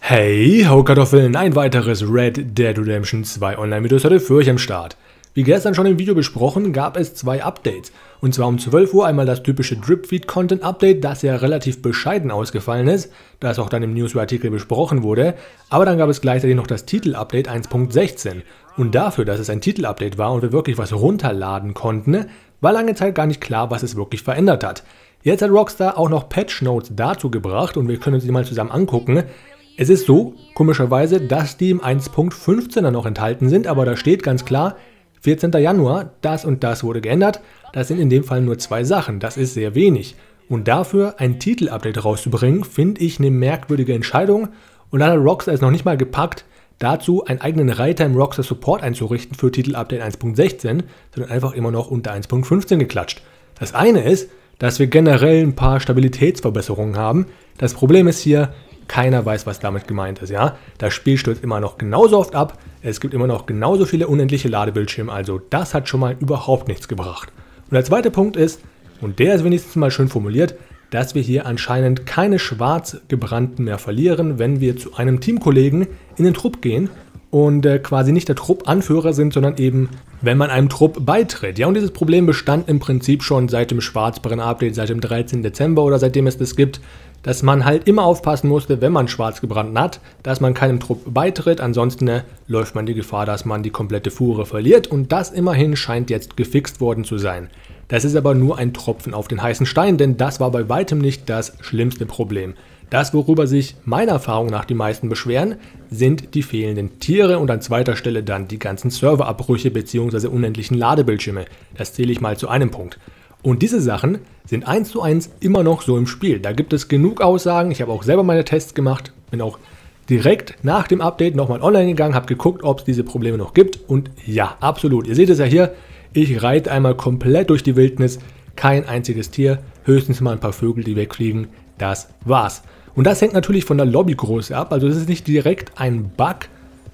Hey, ho Kartoffeln, ein weiteres Red Dead Redemption 2 Online-Videos heute für euch am Start. Wie gestern schon im Video besprochen, gab es zwei Updates. Und zwar um 12 Uhr einmal das typische Drip-Feed-Content-Update, das ja relativ bescheiden ausgefallen ist, da es auch dann im Newswire-Artikel besprochen wurde. Aber dann gab es gleichzeitig noch das Titel-Update 1.16. Und dafür, dass es ein Titel-Update war und wir wirklich was runterladen konnten, war lange Zeit gar nicht klar, was es wirklich verändert hat. Jetzt hat Rockstar auch noch Patch-Notes dazu gebracht und wir können uns die mal zusammen angucken. Es ist so, komischerweise, dass die im 1.15er noch enthalten sind, aber da steht ganz klar, 14. Januar, das und das wurde geändert. Das sind in dem Fall nur zwei Sachen, das ist sehr wenig. Und dafür ein Titel-Update rauszubringen, finde ich eine merkwürdige Entscheidung. Und dann hat Rockstar es noch nicht mal gepackt, dazu einen eigenen Reiter im Rockstar Support einzurichten für Titel-Update 1.16, sondern einfach immer noch unter 1.15 geklatscht. Das eine ist, dass wir generell ein paar Stabilitätsverbesserungen haben. Das Problem ist hier, keiner weiß, was damit gemeint ist, ja. Das Spiel stürzt immer noch genauso oft ab, es gibt immer noch genauso viele unendliche Ladebildschirme, also das hat schon mal überhaupt nichts gebracht. Und der zweite Punkt ist, und der ist wenigstens mal schön formuliert, dass wir hier anscheinend keine Schwarzgebrannten mehr verlieren, wenn wir zu einem Teamkollegen in den Trupp gehen und quasi nicht der Truppanführer sind, sondern eben, wenn man einem Trupp beitritt. Ja, und dieses Problem bestand im Prinzip schon seit dem Schwarzbrenn-Update, seit dem 13. Dezember oder seitdem es das gibt, dass man halt immer aufpassen musste, wenn man schwarz gebrannt hat, dass man keinem Trupp beitritt, ansonsten läuft man die Gefahr, dass man die komplette Fuhre verliert und das immerhin scheint jetzt gefixt worden zu sein. Das ist aber nur ein Tropfen auf den heißen Stein, denn das war bei weitem nicht das schlimmste Problem. Das, worüber sich meiner Erfahrung nach die meisten beschweren, sind die fehlenden Tiere und an zweiter Stelle dann die ganzen Serverabbrüche bzw. unendlichen Ladebildschirme. Das zähle ich mal zu einem Punkt. Und diese Sachen sind 1:1 immer noch so im Spiel. Da gibt es genug Aussagen. Ich habe auch selber meine Tests gemacht, bin auch direkt nach dem Update nochmal online gegangen, habe geguckt, ob es diese Probleme noch gibt. Und ja, absolut. Ihr seht es ja hier, ich reite einmal komplett durch die Wildnis. Kein einziges Tier, höchstens mal ein paar Vögel, die wegfliegen. Das war's. Und das hängt natürlich von der Lobbygröße ab. Also das ist nicht direkt ein Bug,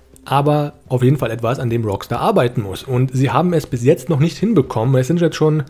aber auf jeden Fall etwas, an dem Rockstar arbeiten muss. Und sie haben es bis jetzt noch nicht hinbekommen. Es sind jetzt schon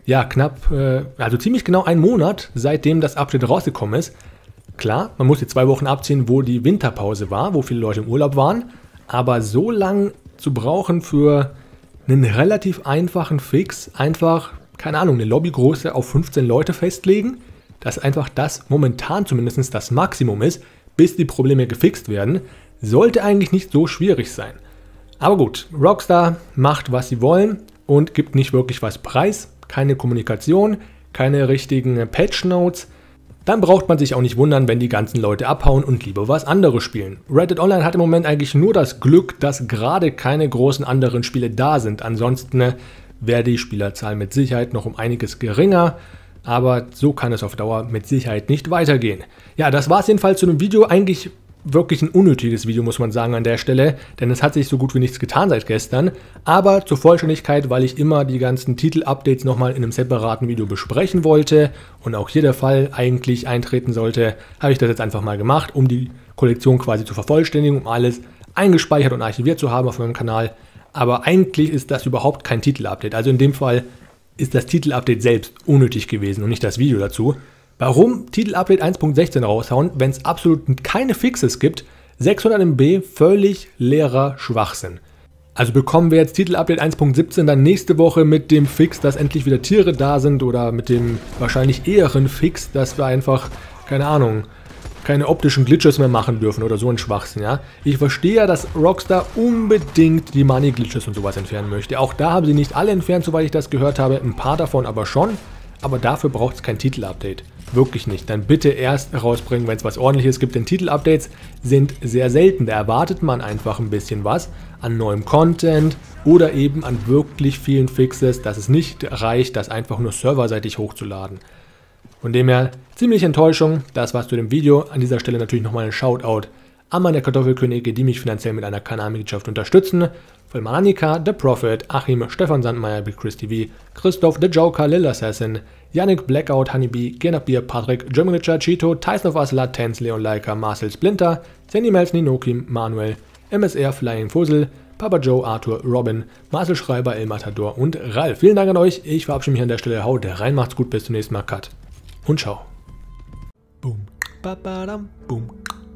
also ziemlich genau einen Monat, seitdem das Update rausgekommen ist. Klar, man muss die 2 Wochen abziehen, wo die Winterpause war, wo viele Leute im Urlaub waren. Aber so lang zu brauchen für einen relativ einfachen Fix, einfach, keine Ahnung, eine Lobbygröße auf 15 Leute festlegen, dass einfach das momentan zumindest das Maximum ist, bis die Probleme gefixt werden, sollte eigentlich nicht so schwierig sein. Aber gut, Rockstar macht, was sie wollen und gibt nicht wirklich was preis. Keine Kommunikation, keine richtigen Patch-Notes. Dann braucht man sich auch nicht wundern, wenn die ganzen Leute abhauen und lieber was anderes spielen. Red Dead Online hat im Moment eigentlich nur das Glück, dass gerade keine großen anderen Spiele da sind. Ansonsten wäre die Spielerzahl mit Sicherheit noch um einiges geringer. Aber so kann es auf Dauer mit Sicherheit nicht weitergehen. Ja, das war es jedenfalls zu dem Video. Eigentlich wirklich ein unnötiges Video, muss man sagen, an der Stelle, denn es hat sich so gut wie nichts getan seit gestern. Aber zur Vollständigkeit, weil ich immer die ganzen Titel-Updates nochmal in einem separaten Video besprechen wollte und auch hier der Fall eigentlich eintreten sollte, habe ich das jetzt einfach mal gemacht, um die Kollektion quasi zu vervollständigen, um alles eingespeichert und archiviert zu haben auf meinem Kanal. Aber eigentlich ist das überhaupt kein Titel-Update. Also in dem Fall ist das Titel-Update selbst unnötig gewesen und nicht das Video dazu. Warum Titel-Update 1.16 raushauen, wenn es absolut keine Fixes gibt? 600 MB, völlig leerer Schwachsinn. Also bekommen wir jetzt Titel-Update 1.17 dann nächste Woche mit dem Fix, dass endlich wieder Tiere da sind oder mit dem wahrscheinlich eheren Fix, dass wir einfach, keine Ahnung, keine optischen Glitches mehr machen dürfen oder so ein Schwachsinn, ja. Ich verstehe ja, dass Rockstar unbedingt die Money-Glitches und sowas entfernen möchte. Auch da haben sie nicht alle entfernt, soweit ich das gehört habe, ein paar davon aber schon. Aber dafür braucht es kein Titel-Update. Wirklich nicht. Dann bitte erst rausbringen, wenn es was Ordentliches gibt. Denn Titel-Updates sind sehr selten. Da erwartet man einfach ein bisschen was an neuem Content oder eben an wirklich vielen Fixes, dass es nicht reicht, das einfach nur serverseitig hochzuladen. Von dem her ziemliche Enttäuschung. Das war's zu dem Video. An dieser Stelle natürlich nochmal ein Shoutout an meine Kartoffelkönige, die mich finanziell mit einer Kanalmitgliedschaft unterstützen. Von Annika, The Prophet, Achim, Stefan Sandmeier, Big Chris TV, Christoph, The Joker, Lil Assassin, Yannick, Blackout, Honeybee, Genabir, Patrick, German Glitcher, Cheeto, Tyson of Us, Latenz, Leon Leica, Marcel Splinter, Sandy Mels, Ninokim, Manuel, MSR, Flying Fussel, Papa Joe, Arthur, Robin, Marcel Schreiber, El Matador und Ralf. Vielen Dank an euch. Ich verabschiede mich an der Stelle. Haut rein, macht's gut, bis zum nächsten Mal. Cut und ciao. Boom, ba, ba, dam, boom.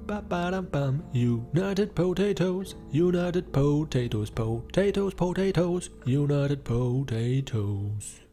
ba ba dum bum. United Potatoes, United Potatoes, Potatoes, Potatoes, United Potatoes.